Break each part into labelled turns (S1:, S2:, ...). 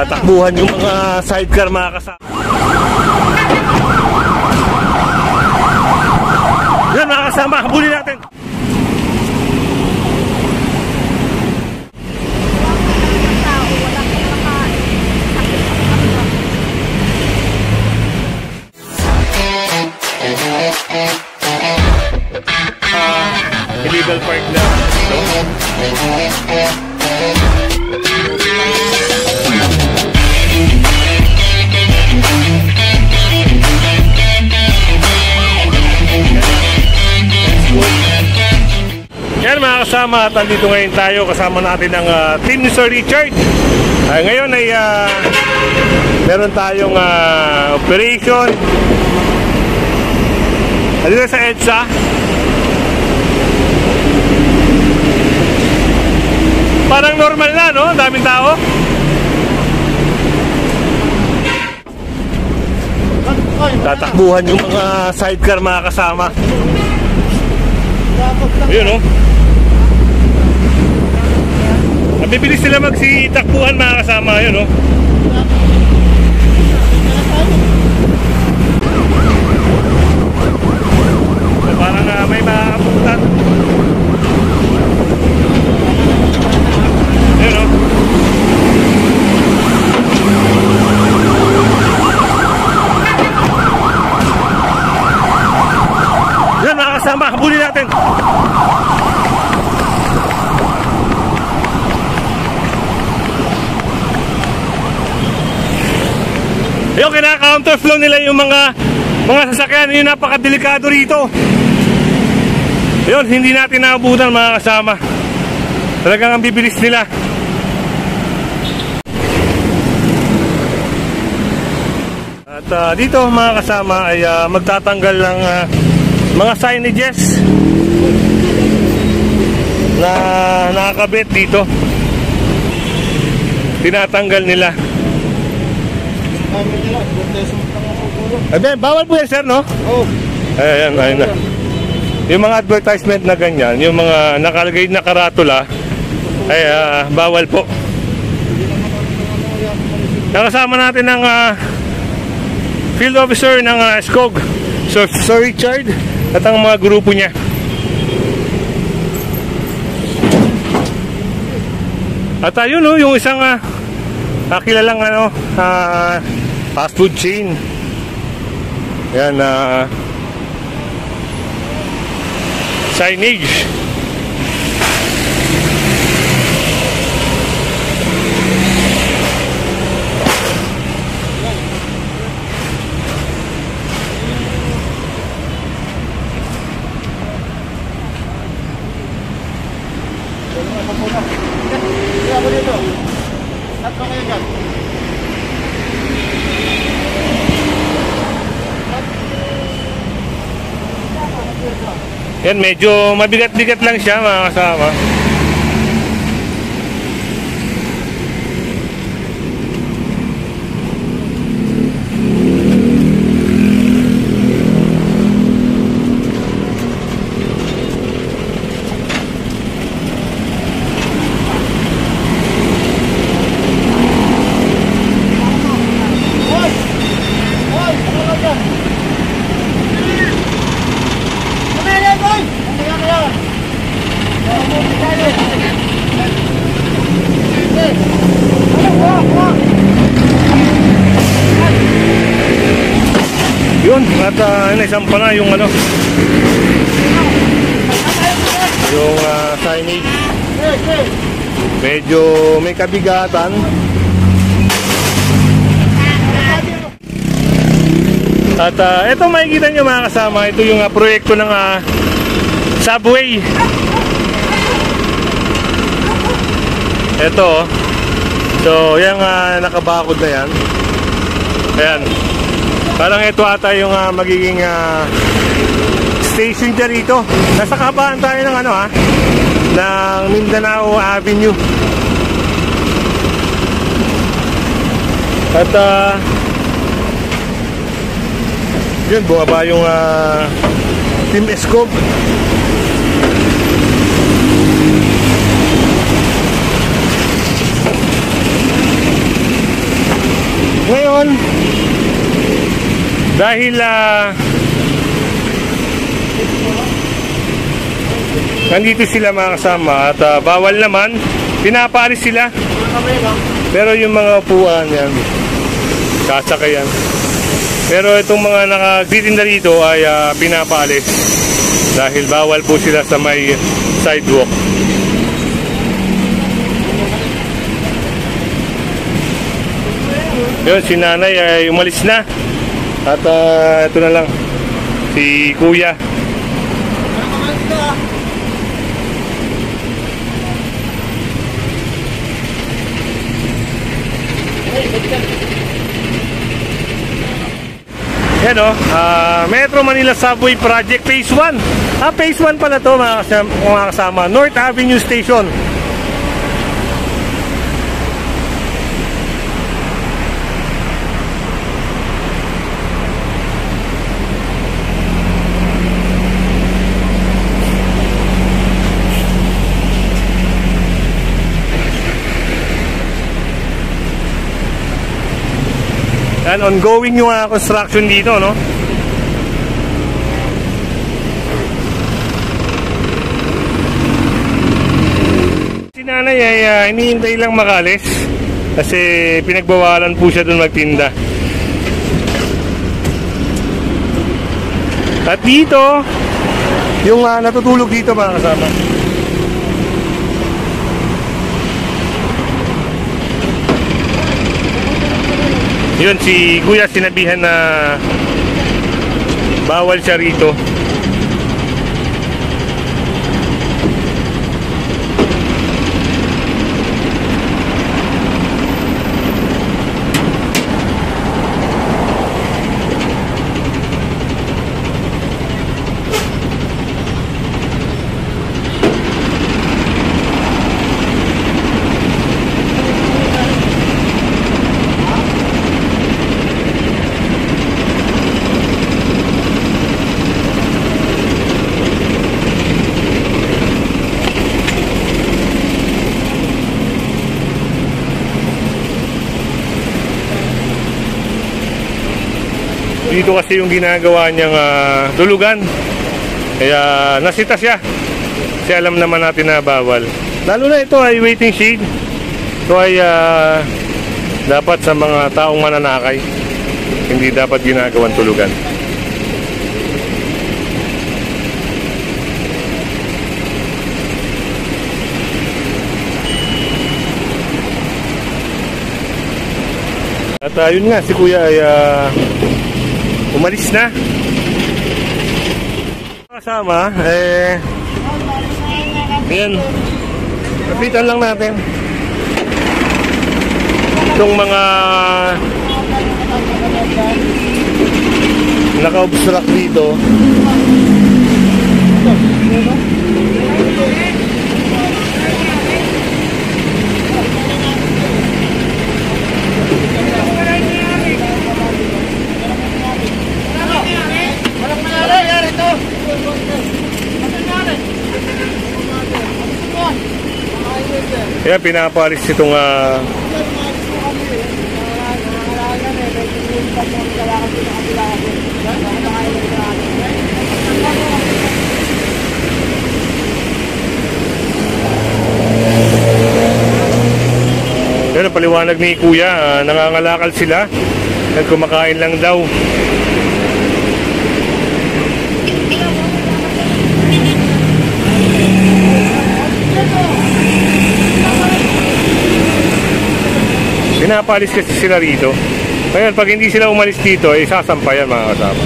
S1: Tatakbuhan yung mga sidecar mga kasama. Yan mga kasama, habulin natin. Illegal park na ito. Yan mga kasama, at andito ngayon tayo kasama natin ang team ni Sir Richard. Ngayon ay meron tayong operation dito sa EDSA. Parang normal na, no? Daming tao. Tatakbuhan yung mga sidecar mga kasama. Ayun, no? Nabibilis sila magsitakbuhan mga kasama. Ayun, no? So, parang may maabutan. Ayun, no? Yan mga kasama, habulin natin. Yung kinaka-counterflow nila yung mga sasakyan, yung napakadelikado rito. Yun, hindi natin naabutan mga kasama. Talagang ang bibilis nila. At dito mga kasama ay magtatanggal ng mga signages na nakakabit dito. Tinatanggal nila. Bawal po yan sir, no? Oo. Ayan, ayun na. Yung mga advertisement na ganyan, yung mga nakalagay na karatula ay bawal po. Nakasama natin ang field officer ng SCOG, Sir Richard, at ang mga grupo niya. At ayun, no, yung isang kilalang fast food chain. Yan, signage. Yan, medyo mabigat-bigat lang siya mga kasama. Yun, at naisampa na yung yung signage. Medyo may kabigatan. At ito makikita nyo mga kasama, ito yung proyekto ng subway. Ito, so yung nakabakod na yan. Ayan. Parang ito ata yung magiging station dyan rito. Nasa kabaan tayo ng ng Mindanao Avenue. At yun, bumaba yung Team SCOG. ngayon, dahil nandito sila mga kasama at bawal naman, pinapaalis sila. Pero yung mga upuan yan, sasakayan. Pero itong mga nakagtitinda dito ay pinapaalis dahil bawal po sila sa may sidewalk. Yun, si nanay ay umalis na. At ito na lang si kuya. Yan o, Metro Manila Subway Project Phase 1. Phase 1 pala to mga kasama. North Avenue Station. Yan, ongoing yung construction dito, no? Si nanay ay hinihintay lang makalis kasi pinagbawalan po siya doon magtinda. At dito, yung natutulog dito mga kasama. Yun, si kuya sinabihan na bawal siya rito. Dito kasi yung ginagawa niyang tulugan. Kaya nasita siya. Kasi alam naman natin na bawal. Lalo na ito ay waiting shade. Ito ay dapat sa mga taong mananakay. Hindi dapat ginagawang tulugan. At yun nga, si kuya ay umalis na. Kasama, yan. Kapitan lang natin itong mga naka-obstruct dito. Kaya pinapalis itong pero paliwanag ni kuya, nangangalakal sila at kumakain lang daw. Pinapalis kasi sila rito. Ngayon, pag hindi sila umalis dito, ay sasampayan mga kasama.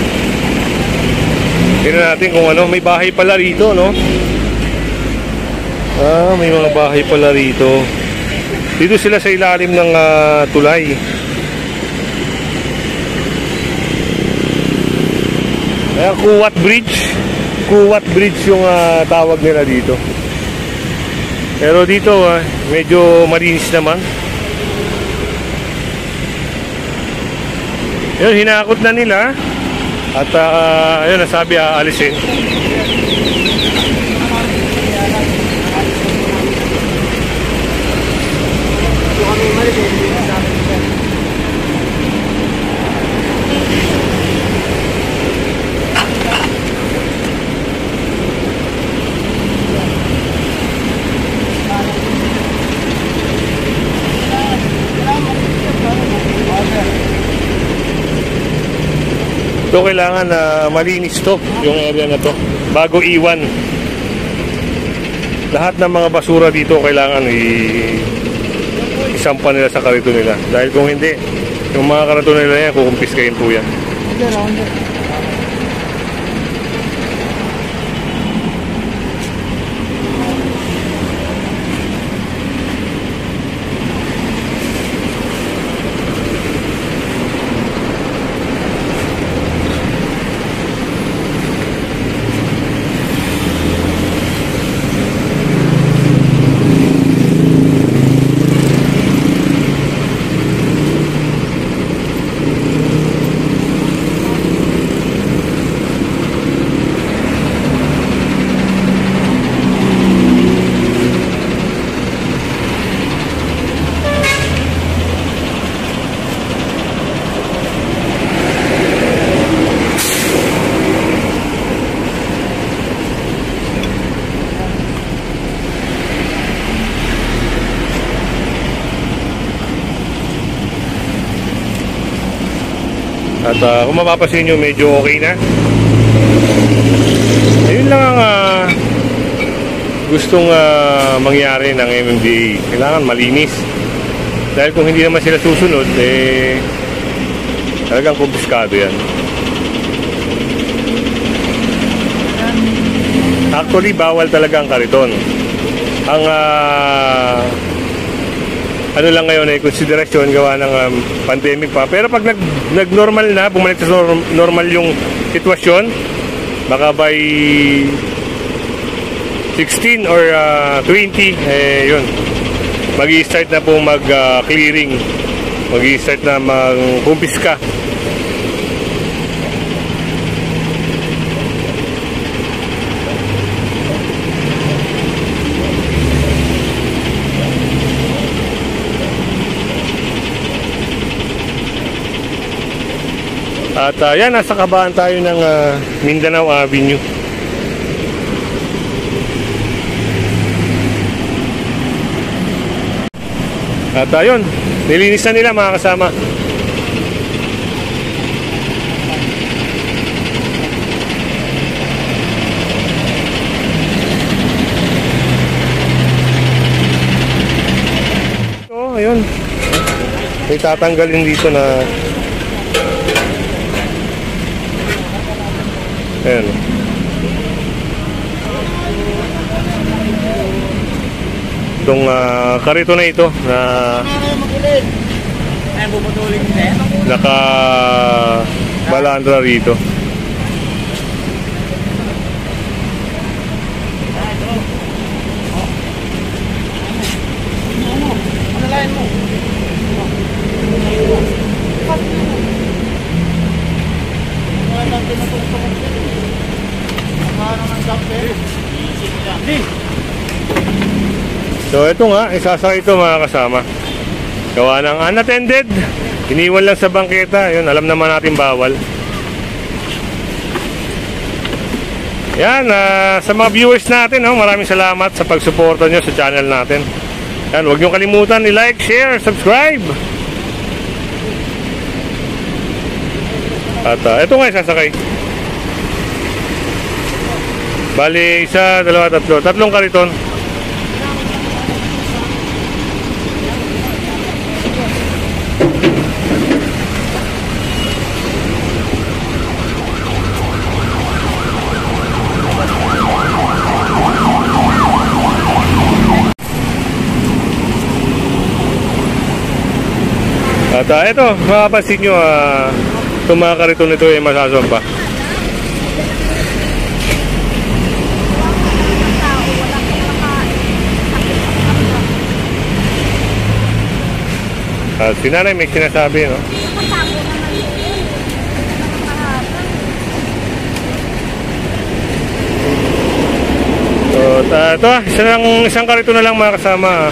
S1: Tingnan natin kung ano, may bahay pala rito, no? May mga bahay pala rito. Dito sila sa ilalim ng tulay. Kuwat Bridge. Kuwat Bridge yung tawag nila dito. Pero dito medyo malinis naman. Yun, hinakot na nila. At ayun, nasabi aalisin. So kailangan malinis to, yung area na to, bago iwan. Lahat ng mga basura dito kailangan isampa nila sa karito nila. Dahil kung hindi, yung mga karito nila yan, kukumpiskahin po yan. At kung mapapasin nyo, medyo okay na. Ayun lang ang gustong mangyari ng MMDA. Kailangan malinis. Dahil kung hindi naman sila susunod, talagang kumpiskado yan. Actually, bawal talaga ang kariton. Ang ano lang ngayon konsiderasyon gawa ng pandemic pa. Pero pag nag-normal na, bumalik sa normal yung sitwasyon, baka by 16 or 20, yun, mag-i-start na po mag-clearing, mag-i-start na mag-kumpiska. At yan, nasa kabaan tayo ng Mindanao Avenue. At ayun, nilinis na nila mga kasama. So, ayun. May tatanggalin dito na ayan. Itong karito na ito na naka balandra rito. So ito nga, isasakay ito mga kasama. Gawa ng unattended, iniwan lang sa bangketa. Yun, alam naman natin bawal. Yan, sa mga viewers natin, maraming salamat sa pagsuporta nyo sa channel natin. Yan, huwag nyo kalimutan i-like, share, subscribe. At ito nga isasakay. Bali, isa, dalawa, tatlo. Tatlong kariton. At ito, makapansin nyo, itong mga kariton nito ay masasamba. At si nanay may sinasabi, no? So, ito, isang karito na lang mga kasama.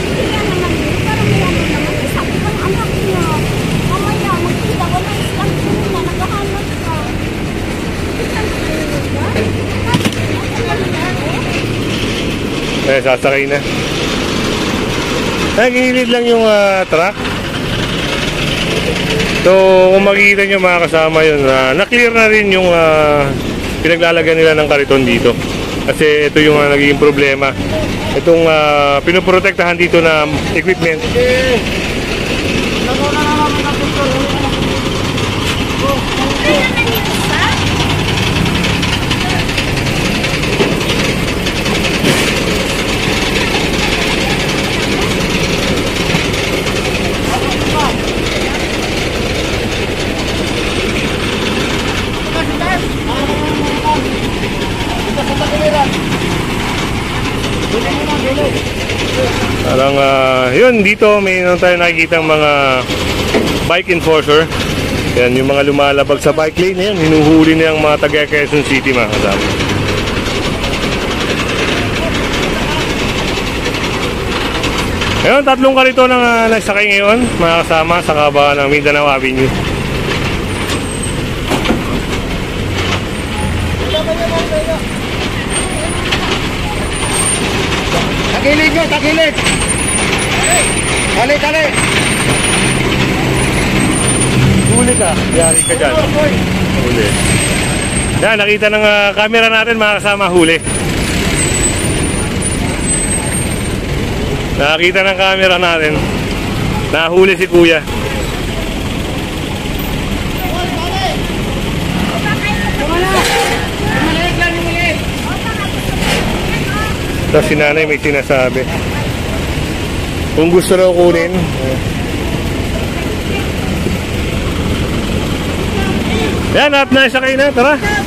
S1: Sasakay na. Ginilid lang yung truck. So, kung makikita nyo mga kasama yun, na-clear na rin yung pinaglalagyan nila ng kariton dito. Kasi ito yung nagiging problema. Itong pinoprotektahan dito na equipment. Parang yun, dito may tayo nakikita mga bike enforcer. Yan, yung mga lumalabag sa bike lane na yan, hinuhuli na yung mga taga Quezon City mga kasama. Ngayon, tatlong karito nang nagsakay ngayon mga kasama sa kabahan ng Mindanao Avenue.
S2: Takilid nyo, takilid! Kali, kali!
S1: Huli ka, yari ka dyan. Huli. Yan, nakita ng camera natin mga kasama, huli. Nakita ng camera natin, nahuli si kuya. Tapos si nanay may sinasabi. Kung gusto raw kunin. Yan, at naisakay na. Tara.